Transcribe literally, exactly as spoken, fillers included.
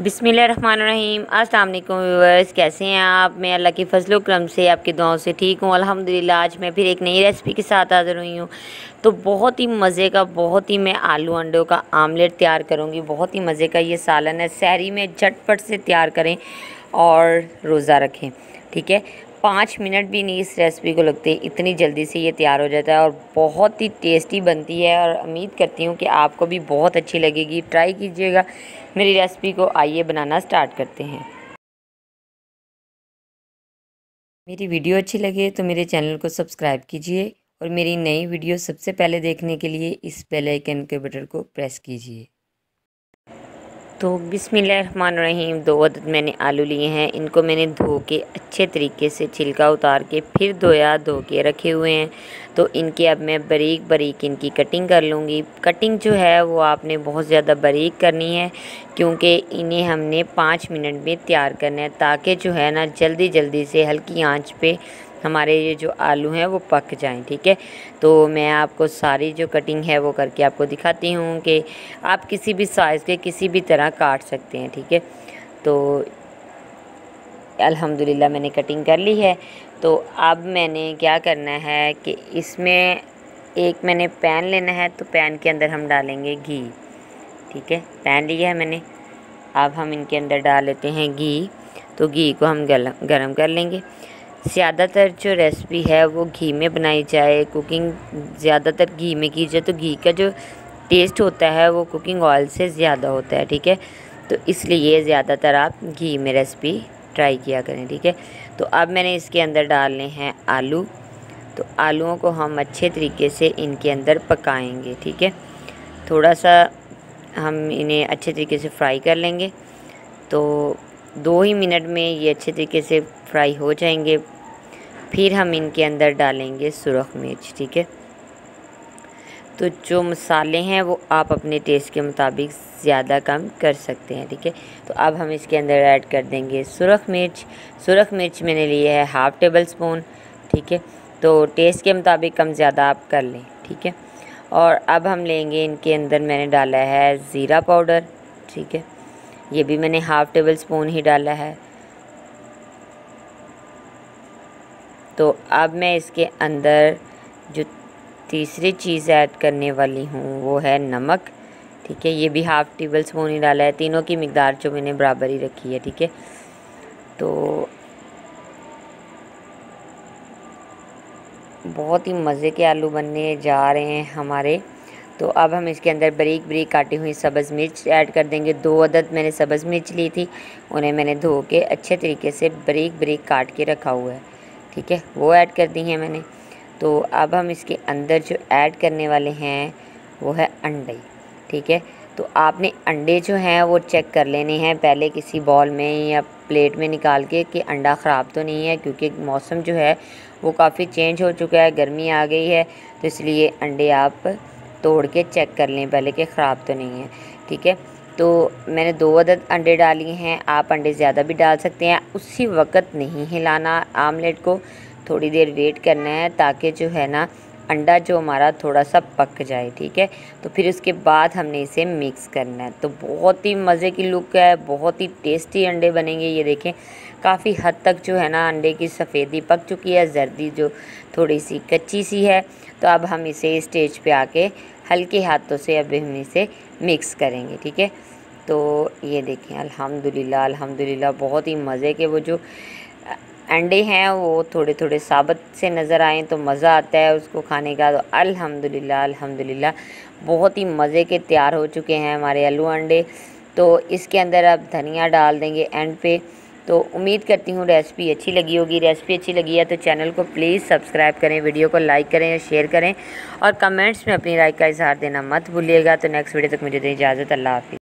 बिस्मिल्लाहिर्रहमानिर्रहीम। अस्सलाम वालेकुम व्यूअर्स, कैसे हैं आप? मैं अल्लाह की फजलो करम से आपकी दुआओं से ठीक हूँ अल्हम्दुलिल्लाह। आज मैं फिर एक नई रेसिपी के साथ हाज़िर हुई हूँ। तो बहुत ही मज़े का, बहुत ही मैं आलू अंडों का आमलेट तैयार करूँगी। बहुत ही मज़े का ये सालन है, सहरी में झटपट से तैयार करें और रोज़ा रखें। ठीक है, पाँच मिनट भी नहीं इस रेसिपी को लगते, इतनी जल्दी से ये तैयार हो जाता है और बहुत ही टेस्टी बनती है। और उम्मीद करती हूँ कि आपको भी बहुत अच्छी लगेगी, ट्राई कीजिएगा मेरी रेसिपी को। आइए बनाना स्टार्ट करते हैं। मेरी वीडियो अच्छी लगे तो मेरे चैनल को सब्सक्राइब कीजिए और मेरी नई वीडियो सबसे पहले देखने के लिए इस बेल आइकन के बटन को प्रेस कीजिए। तो बिस्मिल्लाहिर्रहमानिर्रहीम, दो अदद मैंने आलू लिए हैं। इनको मैंने धो के अच्छे तरीके से छिलका उतार के फिर धोया, धो के रखे हुए हैं। तो इनके अब मैं बारीक बारीक इनकी कटिंग कर लूँगी। कटिंग जो है वो आपने बहुत ज़्यादा बारीक करनी है, क्योंकि इन्हें हमने पाँच मिनट में तैयार करना है, ताकि जो है ना जल्दी जल्दी से हल्की आंच पे हमारे ये जो आलू हैं वो पक जाएं। ठीक है, तो मैं आपको सारी जो कटिंग है वो करके आपको दिखाती हूँ कि आप किसी भी साइज़ के किसी भी तरह काट सकते हैं। ठीक है, तो अल्हम्दुलिल्लाह मैंने कटिंग कर ली है। तो अब मैंने क्या करना है कि इसमें एक मैंने पैन लेना है, तो पैन के अंदर हम डालेंगे घी। ठीक है, पैन लिया है मैंने, अब हम इनके अंदर डाल लेते हैं घी। तो घी को हम गरम कर लेंगे। ज़्यादातर जो रेसिपी है वो घी में बनाई जाए, कुकिंग ज़्यादातर घी में की जाए, तो घी का जो टेस्ट होता है वो कुकिंग ऑयल से ज़्यादा होता है। ठीक है, तो इसलिए ज़्यादातर आप घी में रेसिपी ट्राई किया करें। ठीक है, तो अब मैंने इसके अंदर डालने हैं आलू। तो आलूओं को हम अच्छे तरीके से इनके अंदर पकाएंगे। ठीक है, थोड़ा सा हम इन्हें अच्छे तरीके से फ्राई कर लेंगे। तो दो ही मिनट में ये अच्छे तरीके से फ्राई हो जाएंगे। फिर हम इनके अंदर डालेंगे सुरख मिर्च। ठीक है, तो जो मसाले हैं वो आप अपने टेस्ट के मुताबिक ज़्यादा कम कर सकते हैं। ठीक है, तो अब हम इसके अंदर ऐड कर देंगे सुरख मिर्च। सुरख मिर्च मैंने लिए है हाफ़ टेबल स्पून। ठीक है, तो टेस्ट के मुताबिक कम ज़्यादा आप कर लें। ठीक है, और अब हम लेंगे इनके अंदर, मैंने डाला है ज़ीरा पाउडर। ठीक है, ये भी मैंने हाफ़ टेबल स्पून ही डाला है। तो अब मैं इसके अंदर जो तीसरी चीज़ ऐड करने वाली हूँ वो है नमक। ठीक है, ये भी हाफ़ टेबल स्पून ही डाला है। तीनों की मिकदार जो मैंने बराबर ही रखी है। ठीक है, तो बहुत ही मज़े के आलू बनने जा रहे हैं हमारे। तो अब हम इसके अंदर बारीक बारीक काटी हुई सब्ज़ मिर्च ऐड कर देंगे। दो अदद मैंने सब्ज़ मिर्च ली थी, उन्हें मैंने धो के अच्छे तरीके से बारीक बारीक काट के रखा हुआ है। ठीक है, वो ऐड कर दी हैं मैंने। तो अब हम इसके अंदर जो ऐड करने वाले हैं वो है अंडे। ठीक है, तो आपने अंडे जो हैं वो चेक कर लेने हैं पहले किसी बॉल में या प्लेट में निकाल के कि अंडा ख़राब तो नहीं है, क्योंकि मौसम जो है वो काफ़ी चेंज हो चुका है, गर्मी आ गई है, तो इसलिए अंडे आप तोड़ के चेक कर लें पहले कि ख़राब तो नहीं है। ठीक है, तो मैंने दो अदद अंडे डाली हैं, आप अंडे ज़्यादा भी डाल सकते हैं। उसी वक्त नहीं हिलाना आमलेट को, थोड़ी देर वेट करना है ताकि जो है ना अंडा जो हमारा थोड़ा सा पक जाए। ठीक है, तो फिर उसके बाद हमने इसे मिक्स करना है। तो बहुत ही मज़े की लुक है, बहुत ही टेस्टी अंडे बनेंगे। ये देखें, काफ़ी हद तक जो है ना अंडे की सफ़ेदी पक चुकी है, जर्दी जो थोड़ी सी कच्ची सी है। तो अब हम इसे स्टेज पे आके हल्के हाथों से अब हम इसे मिक्स करेंगे। ठीक है, तो ये देखें, अल्हम्दुलिल्लाह अल्हम्दुलिल्लाह बहुत ही मज़े के वो जो अंडे हैं वो थोड़े थोड़े साबुत से नज़र आएँ तो मज़ा आता है उसको खाने का। तो अल्हम्दुलिल्लाह अल्हम्दुलिल्लाह बहुत ही मज़े के तैयार हो चुके हैं हमारे आलू अंडे। तो इसके अंदर अब धनिया डाल देंगे एंड पे। तो उम्मीद करती हूँ रेसिपी अच्छी लगी होगी। रेसिपी अच्छी लगी है तो चैनल को प्लीज़ सब्सक्राइब करें, वीडियो को लाइक करें और शेयर करें, और कमेंट्स में अपनी राय का इजहार देना मत भूलिएगा। तो नेक्स्ट वीडियो तक मुझे दें इजाज़त। अल्लाह हाफ़िज़।